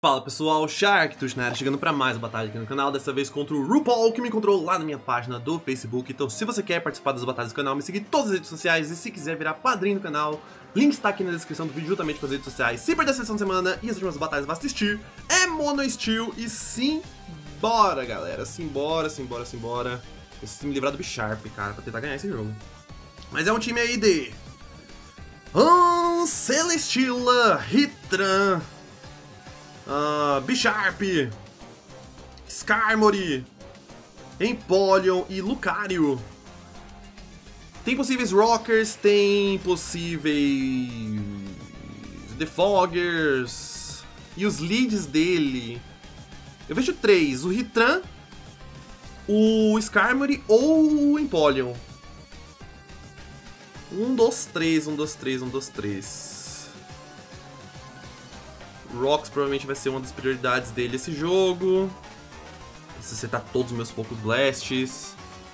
Fala pessoal, Shark Tushnera chegando pra mais uma batalha aqui no canal, dessa vez contra o RuPaul, que me encontrou lá na minha página do Facebook. Então se você quer participar das batalhas do canal, me seguir em todas as redes sociais, e se quiser virar padrinho do canal, link está aqui na descrição do vídeo juntamente com as redes sociais. Se perder a sessão de semana e as últimas batalhas vai assistir, é Mono Steel e simbora galera, simbora. Preciso me livrar do B-Sharp, cara, pra tentar ganhar esse jogo. Mas é um time aí de Celesteela, Heatran, B-Sharp, Skarmory, Empoleon e Lucario. Tem possíveis Rockers, tem possíveis Defoggers. E os leads dele, eu vejo três: o Heatran, o Skarmory ou o Empoleon. Um dos três. Rocks provavelmente vai ser uma das prioridades dele esse jogo. Se acertar todos os meus Focus Blasts.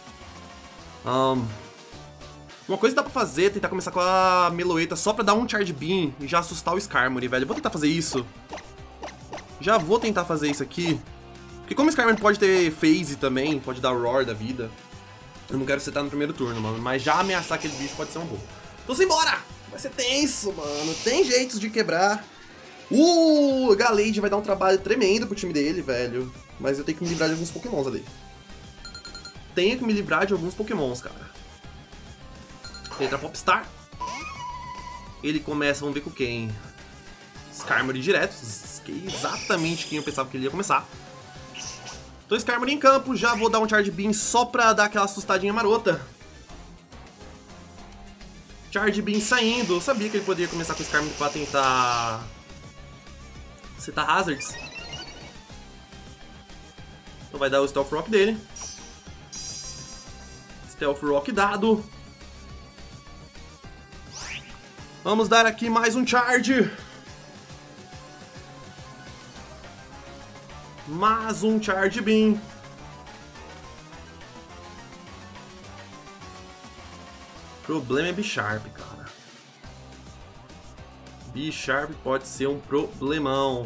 Uma coisa que dá pra fazer é tentar começar com a Meloetta só pra dar um Charge Beam e já assustar o Skarmory, velho. Eu vou tentar fazer isso. Já vou tentar fazer isso aqui. Porque como o Skarmory pode ter Phase também, pode dar Roar da vida, eu não quero acertar no primeiro turno, mano. Mas já ameaçar aquele bicho pode ser um bom. Então simbora! Vai ser tenso, mano. Tem jeitos de quebrar. O Gallade vai dar um trabalho tremendo pro time dele, velho. Mas eu tenho que me livrar de alguns pokémons ali. Tenho que me livrar de alguns pokémons, cara. Entra Popstar. Ele começa, vamos ver com quem? Skarmory direto. Que é exatamente quem eu pensava que ele ia começar. Então Skarmory em campo. Já vou dar um Charge Beam só pra dar aquela assustadinha marota. Charge Beam saindo. Eu sabia que ele poderia começar com o Skarmory pra tentar setar Hazards. Então vai dar o Stealth Rock dele. Stealth Rock dado. Vamos dar aqui mais um Charge. Mais um Charge Beam. O problema é B-Sharp, cara. B-Sharp pode ser um problemão.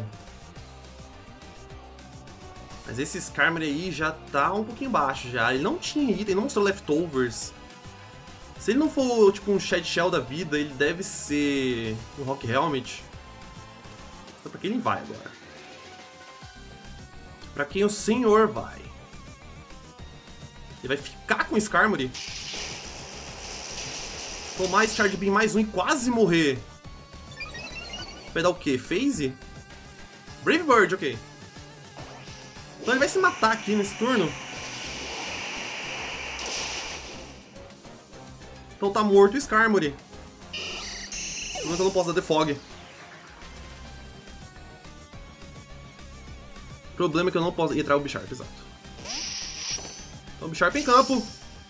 Mas esse Skarmory aí já tá um pouquinho baixo já. Ele não tinha item, não mostrou Leftovers. Se ele não for tipo um Shed Shell da vida, ele deve ser um Rock Helmet. Então pra quem ele vai agora? Pra quem o senhor vai? Ele vai ficar com o Skarmory? Tomar esse Charge Beam mais um e quase morrer. Vai dar o quê? Phase? Brave Bird, ok. Então ele vai se matar aqui nesse turno. Então tá morto o Skarmory. Mas eu não posso dar Defog. O problema é que eu não posso entrar o B-Sharp, exato. Então o B-Sharp em campo.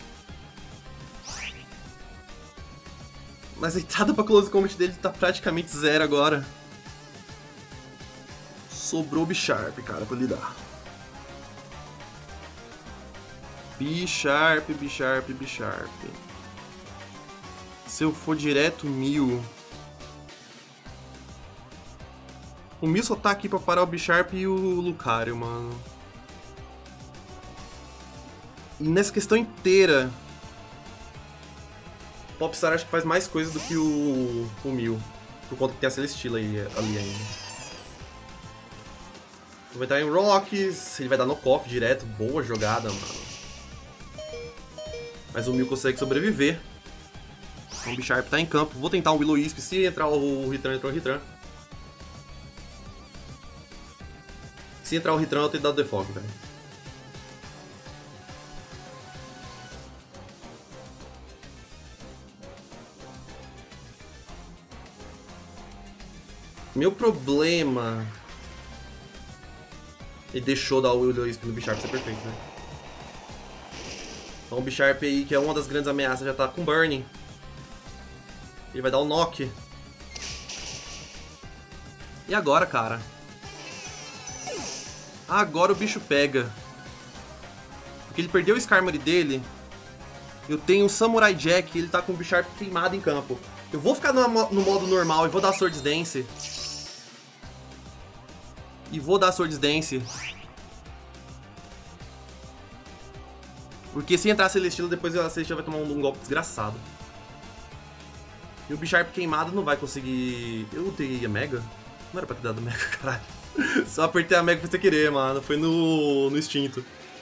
Mas a entrada pra Close Combat dele tá praticamente zero agora. Sobrou o B-Sharp, cara, pra lidar. B-Sharp. Se eu for direto Mew. O Mew só tá aqui pra parar o B-Sharp e o Lucario, mano. E nessa questão inteira, Popstar acho que faz mais coisa do que o Mew. Por conta que tem a Celesteela ali ainda. Ele vai dar em Rocks, ele vai dar Knockoff direto. Boa jogada, mano. Mas o Mew consegue sobreviver. Então o B-Sharp tá em campo. Vou tentar um Will-O-Wisp. Se entrar o Heatran, entrou o Heatran. Se entrar o Heatran, eu tenho que dar o Defog, velho. Meu problema... Ele deixou dar o Will-O-Wisp no B-Sharp, isso é perfeito, né? Então o B-Sharp aí, que é uma das grandes ameaças, já tá com Burning. Ele vai dar o Knock. E agora, cara? Agora o bicho pega. Porque ele perdeu o Skarmory dele. Eu tenho o Samurai Jack e ele tá com o B-Sharp queimado em campo. Eu vou ficar no modo normal e vou dar Swords Dance. E vou dar Swords Dance. Porque se entrar a Celesteela, depois a Celesteela vai tomar um golpe desgraçado. E o Bisharp queimado não vai conseguir... Eu dei a Mega? Não era pra ter dado Mega, caralho. Só apertei a Mega pra você querer, mano. Foi no instinto.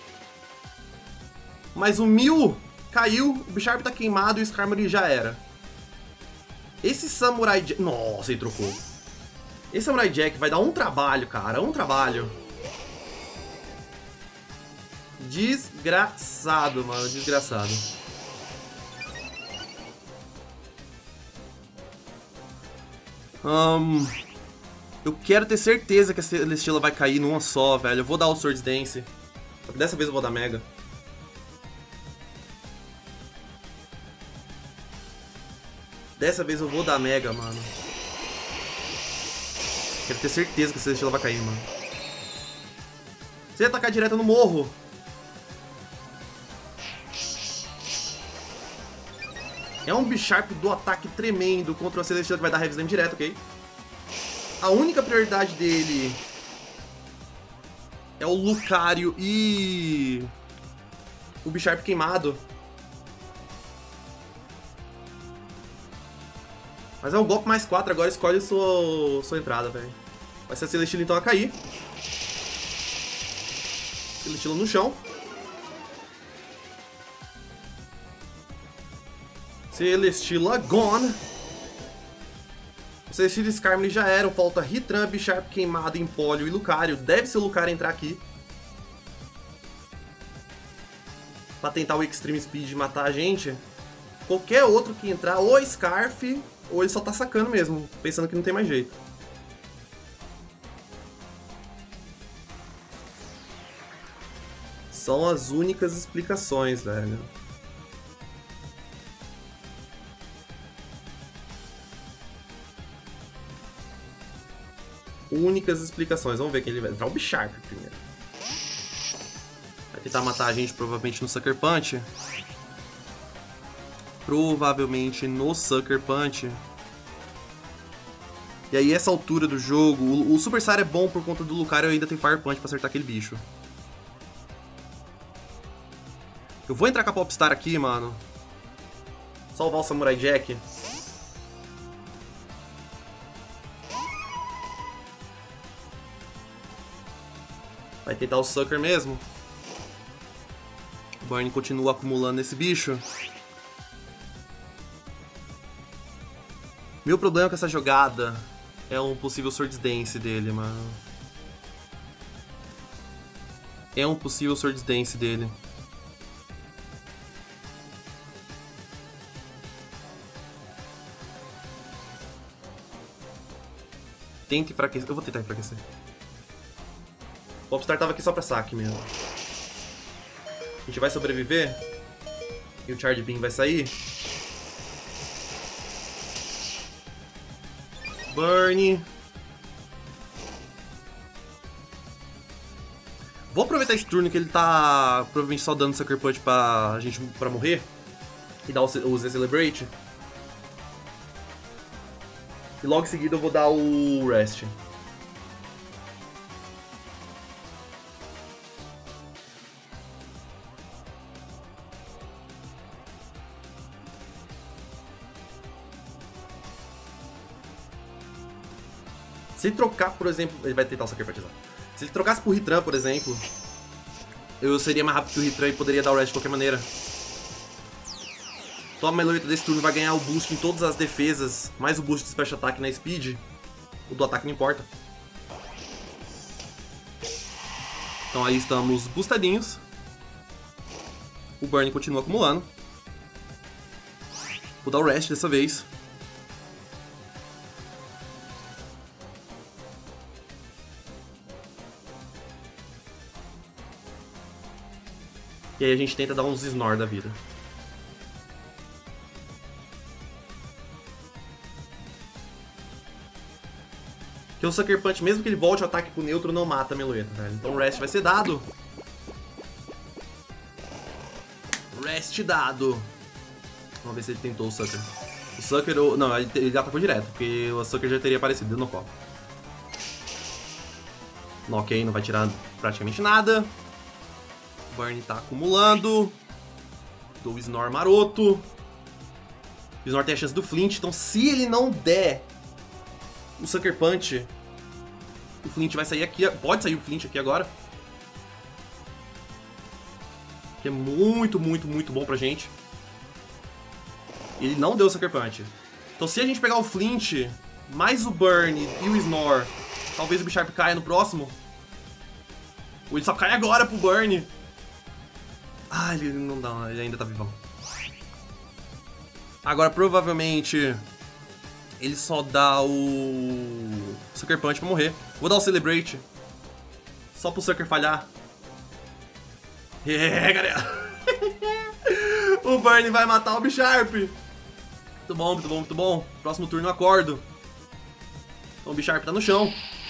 Mas o Mew caiu, o Bisharp tá queimado e o Skarmory já era. Esse Samurai Jack... Nossa, ele trocou. Esse Samurai Jack vai dar um trabalho, cara. Um trabalho. Desgraçado, mano. Desgraçado. Eu quero ter certeza que a Celesteela vai cair numa só, velho. Eu vou dar o Swords Dance. Dessa vez eu vou dar Mega. Dessa vez eu vou dar Mega, mano. Quero ter certeza que a Celesteela vai cair, mano. Se ele atacar direto no morro. É um Bisharp do ataque tremendo contra a Celesteela que vai dar Heavy Slam direto, ok? A única prioridade dele é o Lucario e o Bisharp queimado. Mas é o golpe mais 4, agora escolhe sua entrada, velho. Vai ser a Celesteela então a cair. Celesteela no chão. Celesteela gone. Celesteela e Skarmory já eram. Falta Heatran, Bisharp queimado, Empoleon e Lucario. Deve ser o Lucario entrar aqui. Pra tentar o Extreme Speed e matar a gente. Qualquer outro que entrar, ou Scarf, ou ele só tá sacando mesmo, pensando que não tem mais jeito. São as únicas explicações, velho. Únicas explicações. Vamos ver quem ele vai entrar. O Bisharp primeiro. Vai tentar matar a gente provavelmente no Sucker Punch. Provavelmente no Sucker Punch. E aí essa altura do jogo, o Super Saiyan é bom por conta do Lucario, ainda tem Fire Punch pra acertar aquele bicho. Eu vou entrar com a Popstar aqui, mano. Salvar o Samurai Jack. Vai tentar o Sucker mesmo. O Burn continua acumulando esse bicho. Meu problema com essa jogada é um possível Swords Dance dele, mano. É um possível Swords Dance dele. Tenta enfraquecer. Eu vou tentar enfraquecer. O Popstar tava aqui só pra saque mesmo. A gente vai sobreviver. E o Charge Beam vai sair. Burn. Vou aproveitar esse turno que ele tá provavelmente só dando Sucker Punch pra gente pra morrer. E dar o Z-Celebrate. E logo em seguida eu vou dar o Rest. Se ele trocar, por exemplo... Ele vai tentar o Sucker Punch, exato. Se ele trocasse por Heatran, por exemplo, eu seria mais rápido que o Heatran e poderia dar o Rest de qualquer maneira. Então a Meloetta desse turno vai ganhar o boost em todas as defesas, mais o boost de Special Attack na Speed. O do ataque não importa. Então aí estamos boostadinhos. O Burn continua acumulando. Vou dar o Rest dessa vez. E aí a gente tenta dar uns Snore da vida. Porque o Sucker Punch, mesmo que ele volte o ataque pro neutro, não mata a Meloetta, velho. Então o Rest vai ser dado. Rest dado. Vamos ver se ele tentou o Sucker. O Sucker... Não, ele atacou direto, porque o Sucker já teria aparecido, deu no copo. Ok, não vai tirar praticamente nada. Burn tá acumulando. Dou o Snore maroto. O Snore tem a chance do Flint, então se ele não der o Sucker Punch, o Flint vai sair aqui. Pode sair o Flint aqui agora. Que é muito, muito, muito bom pra gente. Ele não deu o Sucker Punch. Então se a gente pegar o Flint, mais o Burn e o Snore, talvez o Bisharp caia no próximo. Ou ele só cai agora pro Burn. Ah, ele não dá, ele ainda tá vivão. Agora provavelmente ele só dá o Sucker Punch pra morrer. Vou dar o Celebrate. Só pro Sucker falhar. Galera. O Burn vai matar o Bisharp. Muito bom, muito bom, muito bom. Próximo turno eu acordo. Então o Bisharp tá no chão.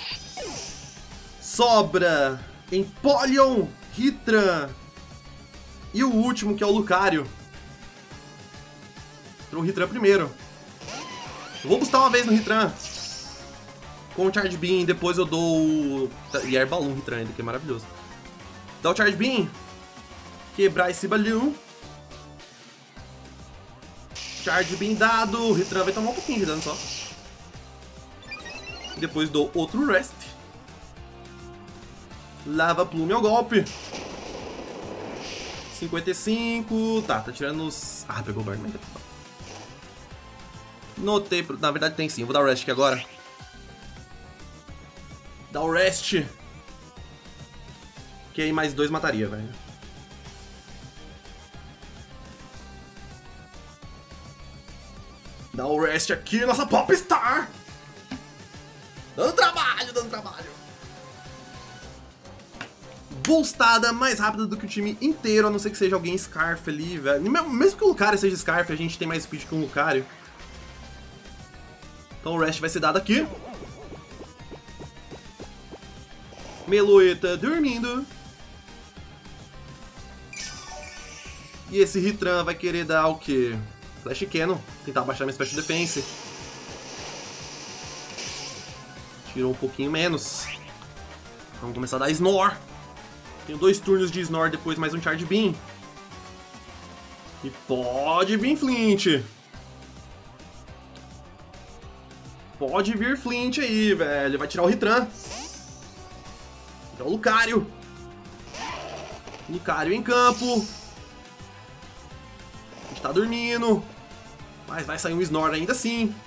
Sobra Empoleon, Heatran e o último, que é o Lucario. Entrou o Heatran primeiro. Eu vou bustar uma vez no Heatran com o Charge Beam, depois eu dou o... E Air Balloon Heatran ainda, que é maravilhoso. Dá o Charge Beam. Quebrar esse Balloon. Charge Beam dado. O Heatran vai tomar um pouquinho de dano só. Depois dou outro Rest. Lava Plume ao golpe. 55. Tá tirando os... Ah, pegou o Burn. Notei, na verdade tem sim. Eu vou dar o Rest aqui agora. Dá o Rest. Que aí mais 2 mataria, velho. Dá o Rest aqui, nossa Popstar. Dando trabalho, dando trabalho. Boostada mais rápida do que o time inteiro, a não ser que seja alguém Scarf ali, velho. Mesmo que o Lucario seja Scarf, a gente tem mais speed que um Lucario. Então o Rest vai ser dado aqui. Meloetta dormindo. E esse Heatran vai querer dar o quê? Flash Cannon. Tentar baixar minha Special Defense. Tirou um pouquinho menos. Vamos começar a dar Snore. Tenho 2 turnos de Snore, depois mais um Charge Beam. E pode vir Flint. Pode vir Flint aí, velho. Vai tirar o Heatran. Tirar o Lucario. Lucario em campo. A gente tá dormindo. Mas vai sair um Snore ainda assim.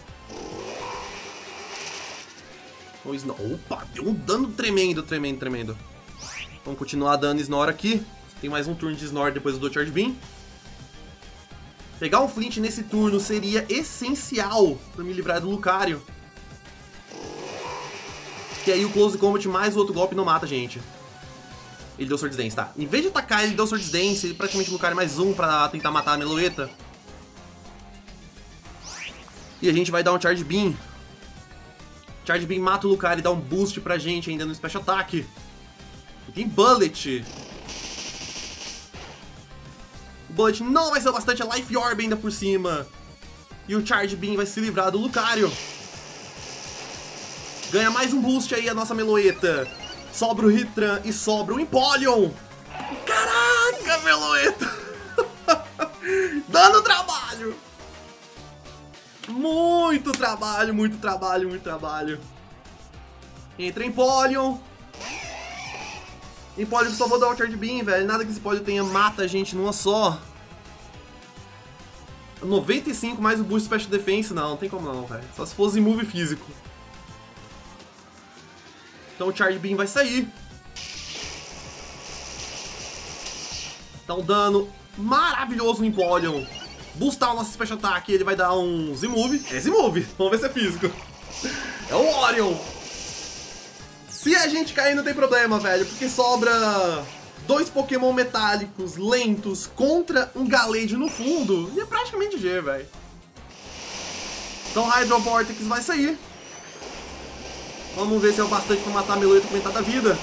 O Snore. Opa, deu um dano tremendo, tremendo, tremendo. Vamos continuar dando Snore aqui. Tem mais um turno de Snore depois do Charge Beam. Pegar um Flint nesse turno seria essencial pra me livrar do Lucario. Que aí o Close Combat mais o outro golpe não mata a gente. Ele deu Swords Dance, tá? Em vez de atacar, ele deu Swords Dance. Ele praticamente Lucario mais um pra tentar matar a Meloetta. E a gente vai dar um Charge Beam. Charge Beam mata o Lucario e dá um boost pra gente ainda no Special Attack. E tem Bullet. O Bullet não vai ser bastante, a Life Orb ainda por cima. E o Charge Beam vai se livrar do Lucario. Ganha mais um boost aí a nossa Meloetta. Sobra o Heatran e sobra o Empoleon. Caraca, Meloetta. Dando trabalho. Muito trabalho, muito trabalho, muito trabalho. Entra Empoleon. Empoleon só vou dar o Charge Beam, velho. Nada que esse Empoleon tenha mata a gente numa só. 95 mais o boost Special Defense, não tem como não, velho. Só se fosse move físico. Então o Charge Beam vai sair. Dá um dano maravilhoso no Empoleon. Boostar o nosso Special Attack, ele vai dar um Z-Move. É Z-Move, vamos ver se é físico. É o Orion. Se a gente cair não tem problema, velho, porque sobra 2 Pokémon metálicos lentos contra um Gallade no fundo. E é praticamente G, velho. Então Hydro Vortex vai sair. Vamos ver se é o bastante pra matar a Meloetta com metade da vida.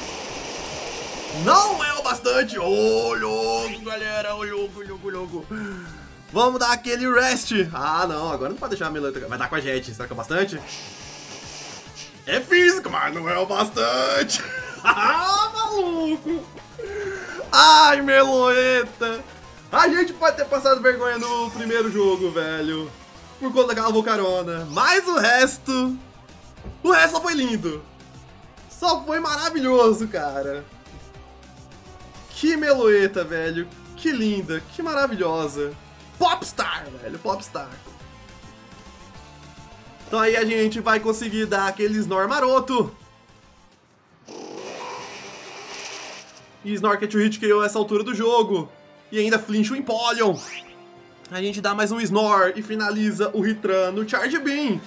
Não é o bastante. Ô, louco, galera. Ô, louco, louco, louco. Vamos dar aquele Rest. Ah, não. Agora não pode deixar a Meloetta. Vai dar com a Jet. Será que é o bastante? É físico, mas não é o bastante. Ah, maluco. Ai, Meloetta. A gente pode ter passado vergonha no primeiro jogo, velho, por conta daquela Volcarona. Mas o resto só foi lindo. Só foi maravilhoso, cara. Que Meloetta, velho. Que linda, que maravilhosa. Popstar, velho, Popstar. Então aí a gente vai conseguir dar aquele Snore maroto. E Snorket o Hit KO essa altura do jogo. E ainda flincha o Empoleon. A gente dá mais um Snore e finaliza o Heatran no Charge Beam.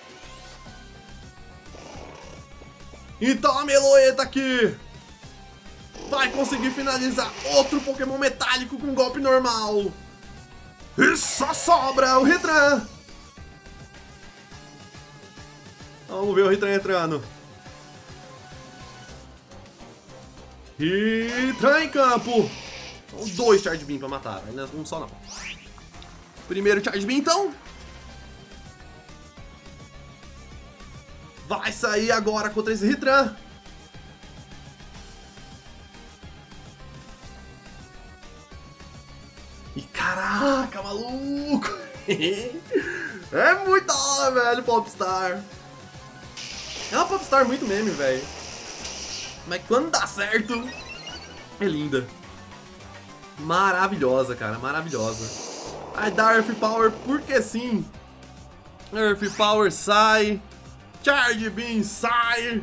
Então a Meloetta aqui vai conseguir finalizar outro Pokémon metálico com golpe normal. E só sobra o Heatran. Vamos ver o Heatran entrando. Heatran em campo. São 2 Charge Beam pra matar, né? Um só não. Primeiro Charge Beam então. Vai sair agora contra esse Heatran. E caraca, maluco! É muito da hora, velho, Popstar. É uma Popstar muito meme, velho. Mas quando dá certo, é linda. Maravilhosa, cara, maravilhosa. Aí dá Earth Power porque sim. Earth Power sai. Charge Beam sai.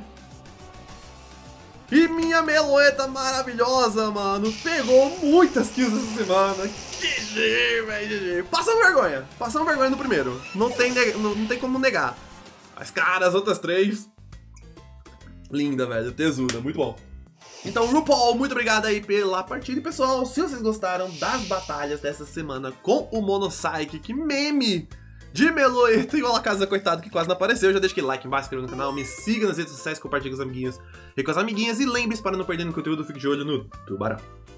E minha Meloetta maravilhosa, mano. Pegou muitas kills essa semana. GG, velho, GG. Passamos vergonha no primeiro. Não tem como negar. Mas, cara, as outras 3... Linda, velho, tesuda, muito bom. Então, RuPaul, muito obrigado aí pela partida. E, pessoal, se vocês gostaram das batalhas dessa semana com o Monocycle, que meme de Meloetta e o Alakaza, coitado, que quase não apareceu, já deixa aquele like embaixo, se inscreva no canal, me siga nas redes sociais, compartilhe com os amiguinhos e com as amiguinhas. E lembre-se, para não perder no conteúdo, fique de olho no Tubarão.